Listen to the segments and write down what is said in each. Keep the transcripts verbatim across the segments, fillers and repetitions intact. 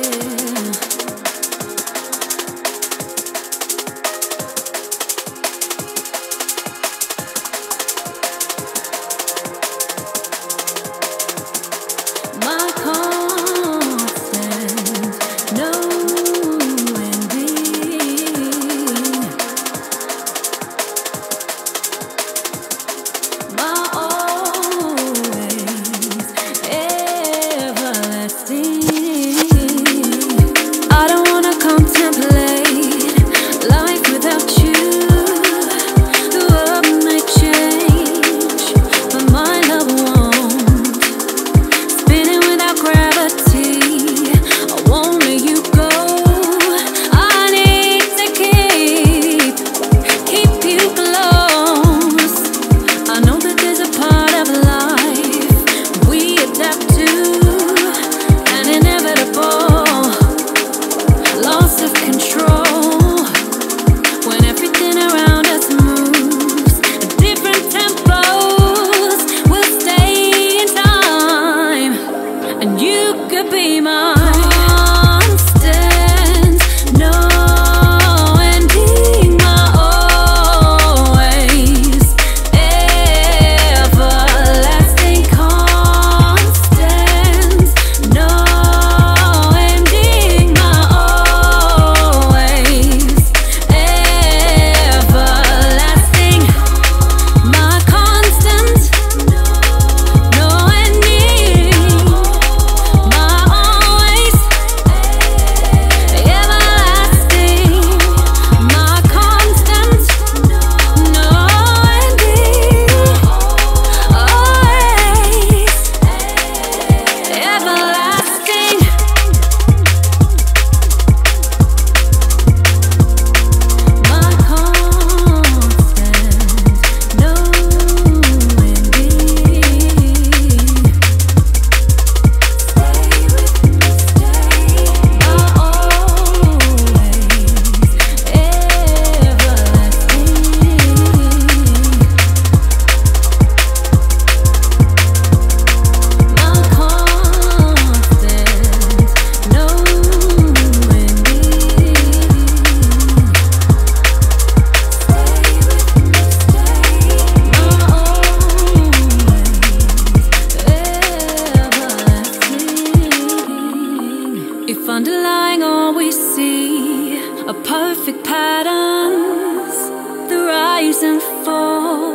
perfect patterns, the rise and fall,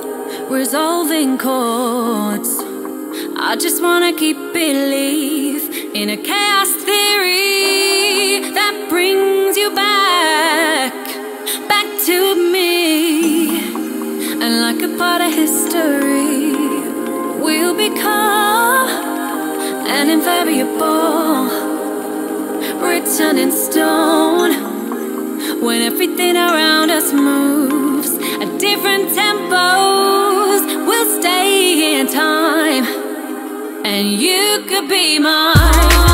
resolving chords. I just wanna keep belief in a chaos theory that brings you back, back to me. And like a part of history, we'll become an invariable, written in stone. When everything around us moves at different tempos, we'll stay in time, and you could be mine.